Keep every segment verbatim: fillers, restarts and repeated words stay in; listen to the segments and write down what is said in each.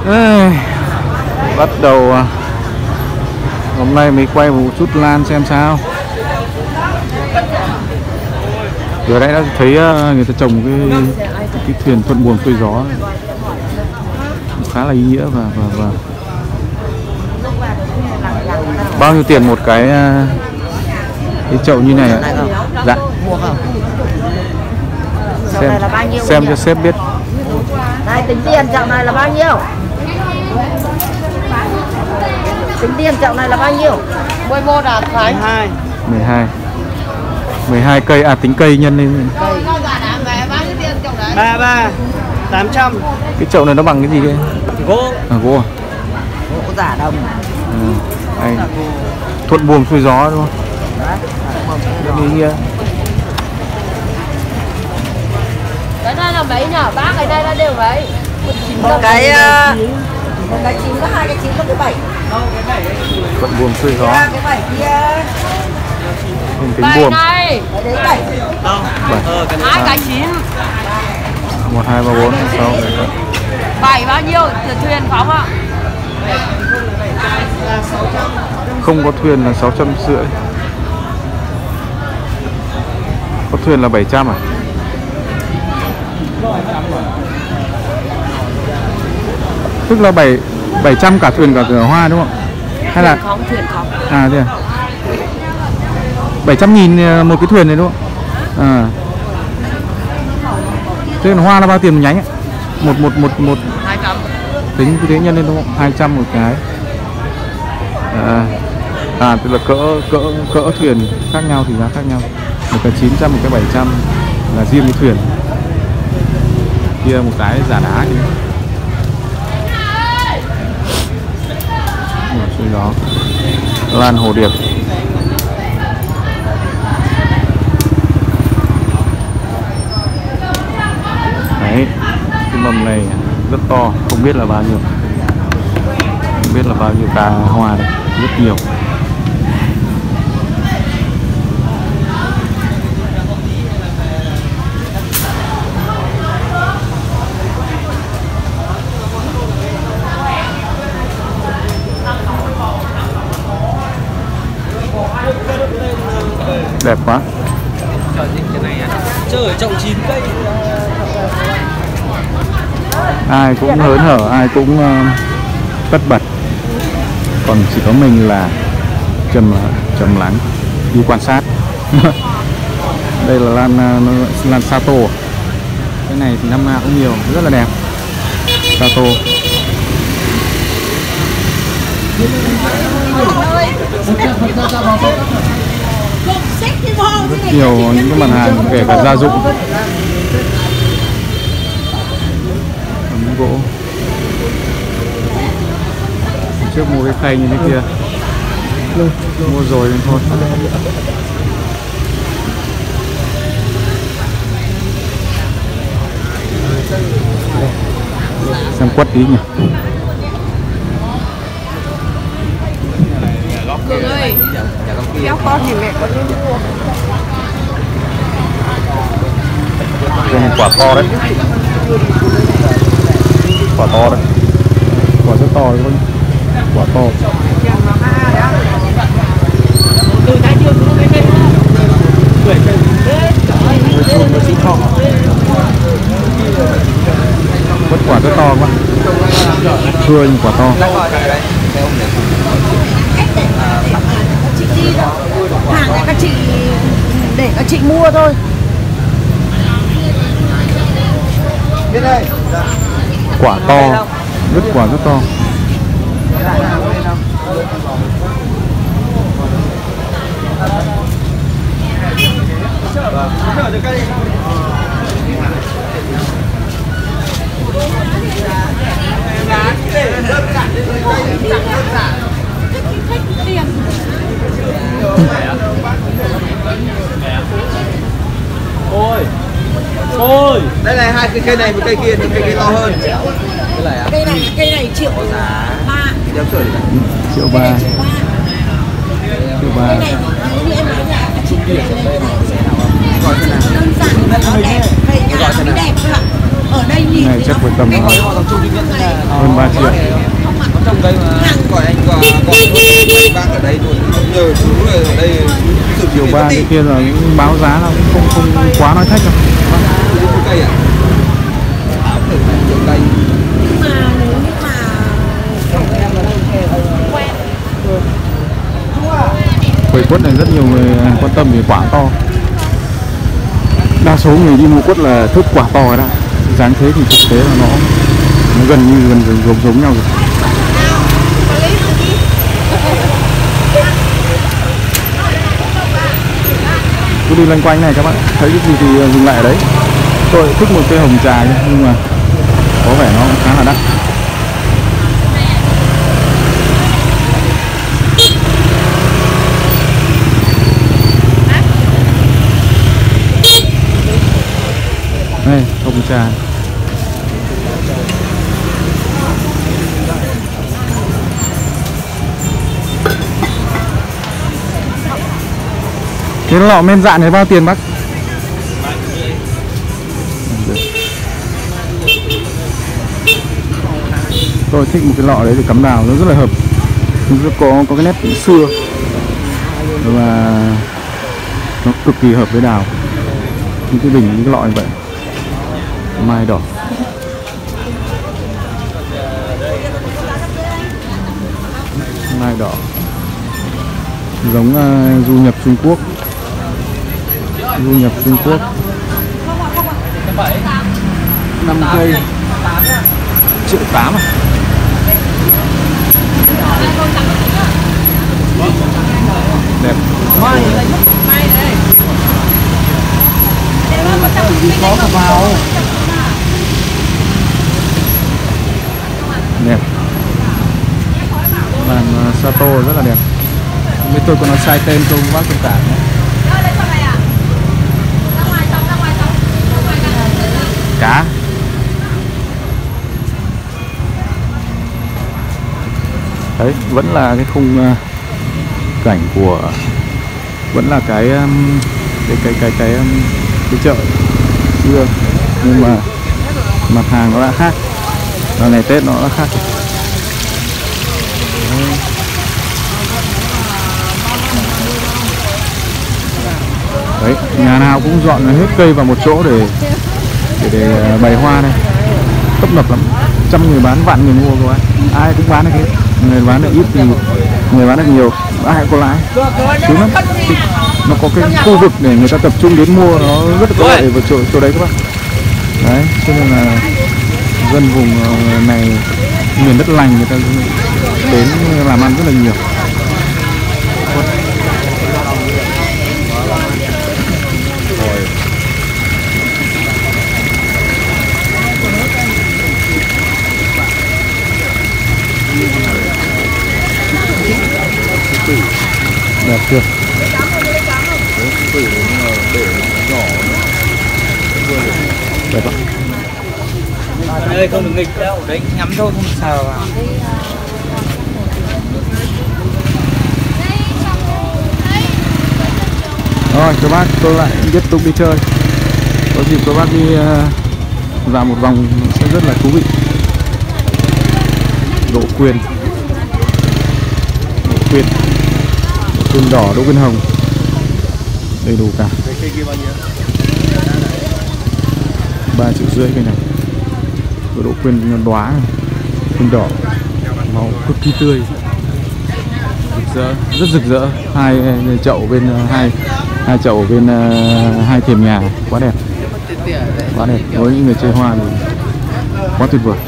Ê, bắt đầu hôm nay mới quay một chút lan xem sao. Vừa nãy đã thấy người ta trồng cái cái thuyền thuận buồm xuôi gió khá là ý nghĩa và và và bao nhiêu tiền một cái cái chậu như này ạ? Dạ. Xem xem cho sếp biết. Này tính tiền chậu này là bao nhiêu? Tính tiền chậu này là bao nhiêu? mười một à phải? mười hai. mười hai. mười hai cây à, tính cây nhân lên. ba ba tám trăm. Cái chậu này nó bằng cái gì đây? Gỗ. À, gỗ à? Gỗ giả đồng. Ừ. Anh thuận buồm xuôi gió đúng không? Đấy. Ý nghĩa. Cái này là mấy nhở? Ba cái này là đều mấy? Một cái một cái chín có hai cái chín có cái bảy. Thuận buồm xuôi gió. Cái bảy kia. Tính buồm. Này. Đấy bảy. Ờ, hai cái chín. Một hai ba bốn sáu. Bảy bao nhiêu? Thuyền phóng ạ? Không có thuyền là sáu trăm rưỡi. Có thuyền là bảy trăm à? Tức là bảy bảy trăm cả thuyền cả cửa hoa đúng không? Hay là không thuyền không? À thế à? bảy trăm nghìn một cái thuyền này đúng không? À. Thế còn hoa là bao tiền một nhánh ạ? Một một một một hai trăm. Tính cái thế nhân lên đúng không? hai trăm một cái. À, à tức là cỡ cỡ cỡ thuyền khác nhau thì giá khác nhau. Một cái chín trăm, một cái bảy trăm là riêng cái thuyền. Kia một cái giả đá thì xuôi gió. Lan hồ điệp. Đấy, cái mầm này rất to, không biết là bao nhiêu. Không biết là bao nhiêu ca hoa đây, rất nhiều. Đẹp quá. Chơi ở chậu chín cây. Ai cũng hớn hở, ai cũng uh, tất bật. Còn chỉ có mình là trầm trầm lắng đi quan sát. Đây là lan uh, lan Sato. Cái này thì năm nào cũng nhiều, rất là đẹp. Sato. Rất nhiều những cái mặt hàng kể cả gia dụng. Ấm gỗ. Trước mua cái khay như thế kia, mua rồi nên thôi. Xem quất tí nhỉ. Cường ơi, kéo con thì mẹ có nên mua. Đây một quả to đấy. Quả to đấy. Quả rất to đấy con. Quả to. Từ trái chưa xuống cái cây. Người chun nó xích thọ. Quất quả rất to quá. Thưa nhưng quả to. Chị đi đâu? Hàng này các chị để các chị mua thôi. Quả to, rất quả rất to. Ôi. Ôi. Đây là hai cái cây này, một cây kia, một cây kia to hơn. Cây này, cây này triệu ba. Triệu ba. Triệu ba. Cây này thì như em nói là chị kia đơn giản mà nó đẹp, cây nhà nó đẹp cơ ạ. Ở đây nhìn chắc phải tầm hơn ba triệu. Trong đây mà gọi anh gọi gọi luôn bác ở đây luôn, nhờ chú ở đây Triệu ba cái kia là báo giá là không không quá nói thách đâu. Cây à? Cây. Mà nếu như mà Quầy quất này rất nhiều người quan tâm về quả to. Đa số người đi mua quất là thích quả to đó. Dáng thế thì thực tế là nó, nó gần như gần gần giống giống nhau rồi. Cứ đi loanh quanh này các bạn, thấy cái gì thì dừng lại ở đấy. Tôi thích một cây hồng trà nhưng mà có vẻ nó cũng khá là đắt. Đây, hồng trà. Cái lọ men rạn này bao tiền bác? Tôi thích một cái lọ đấy để cắm đào, nó rất là hợp. Nó có có cái nét xưa và nó cực kỳ hợp với đào. Những cái bình, những cái lọ như vậy. Mai đỏ. Mai đỏ. Giống uh, du nhập Trung Quốc. Du nhập Trung Quốc. năm cây triệu tám à? Đẹp. Có cả vào. Đẹp. Bàn uh, Sato rất là đẹp. Với tôi có nói sai tên tôi không bác thông cảm. Cá. Đấy, vẫn là cái khung uh, cảnh của, vẫn là cái um, cái cái cái cái um, cái chợ xưa, nhưng mà mặt hàng nó đã khác. Và ngày Tết nó đã khác. Đấy. Đấy, nhà nào cũng dọn hết cây vào một chỗ để để, để bày hoa này, tấp nập lắm, trăm người bán vạn người mua các bạn, ai cũng bán được hết, người bán được ít thì người bán được nhiều, ai có lãi, đúng lắm. Nó có cái khu vực để người ta tập trung đến mua, nó rất là có lợi vào chỗ chỗ đấy các bạn. Đấy, cho nên là dân vùng này, miền đất lành, người ta đến làm ăn rất là nhiều. Đẹp chưa? Đẹp không? Đây không được nghịch đâu, đấy nhắm thôi không sờ vào. Rồi các bác, tôi lại tiếp tục đi chơi. Có dịp các bác đi uh, dạo một vòng sẽ rất là thú vị. Đỗ Quyên, Đỗ Quyên, Đỗ Quyên đỏ, Đỗ Quyên hồng, đầy đủ cả. Ba triệu rưỡi cây này. Đỗ Quyên đóa này, Quyên đỏ, màu cực kỳ tươi, rực rỡ, rất rực rỡ. Hai chậu bên hai hai chậu bên uh, hai thềm nhà, quá đẹp, quá đẹp. Với những người chơi hoa thì quá tuyệt vời.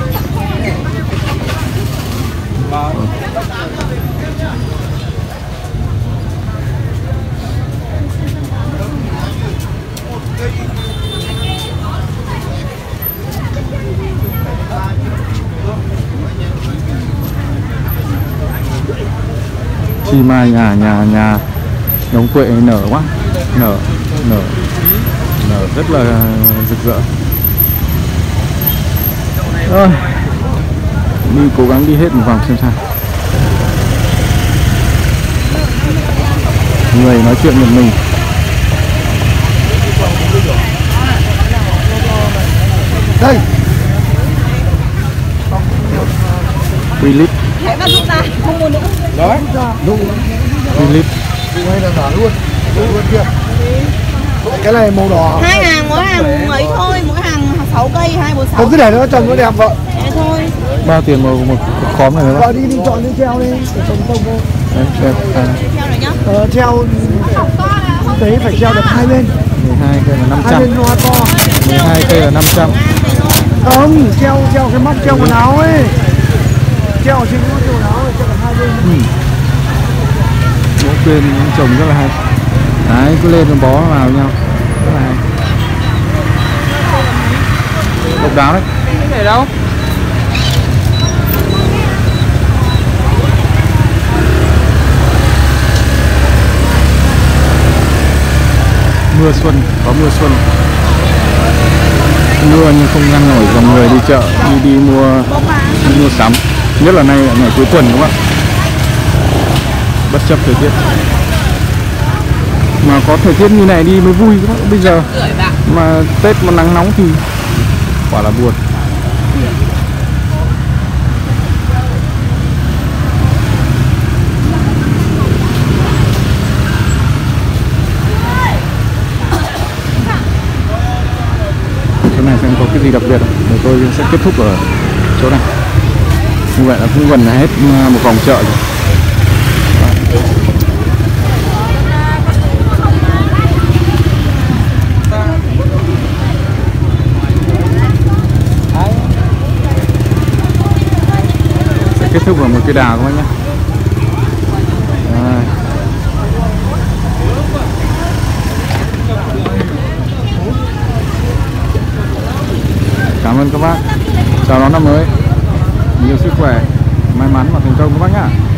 Chi mai nhà nhà nhà đống tuệ nở quá, nở nở nở rất là rực rỡ. Rồi, đi cố gắng đi hết một vòng xem sao. Người nói chuyện một mình. Đây, Philip. Hãy bắt giúp ta, không mua nữa. Đấy, đúng. Philip. Đây là giả luôn. Luôn kia. Cái này màu đỏ. Hai hàng, mỗi hàng mấy thôi, mỗi hàng sáu cây, hai bốn sáu. Không cứ để nó trồng nó đẹp vợ. Thế thôi. Bao tiền một một khóm này nữa Vợ bác? đi đi chọn đi treo đi, để trồng không thôi. Đấy, đẹp. À, Theo này nhá. Ờ, treo đấy phải treo được hai bên. mười hai cây là năm Hai trăm. bên hoa to. mười hai cây là năm trăm. Không, treo treo cái móc treo quần áo ấy. Treo trên cái móc treo quần áo ấy, treo cả hai bên. Ừ. Mỗi bên trồng rất là hay. Đấy, cứ lên nó bó vào nhau. Rất là hay. Độc đáo đấy. Cái này đâu? Mưa xuân, có mưa xuân. Mưa nhưng không ngăn nổi dòng người đi chợ, đi đi mua đi mua sắm. Nhất là nay là ngày cuối tuần các bạn. Bất chấp thời tiết. Mà có thời tiết như này đi mới vui các bạn. Bây giờ mà Tết mà nắng nóng thì quả là buồn. Chỗ này xem có cái gì đặc biệt không? Để tôi sẽ kết thúc ở chỗ này. Như vậy là cũng gần là hết một vòng chợ rồi. Sẽ kết thúc ở một cái đào các bác nhé. Đây. Cảm ơn các bác. Chào đón năm mới. Nhiều sức khỏe, may mắn và thành công các bác nhá.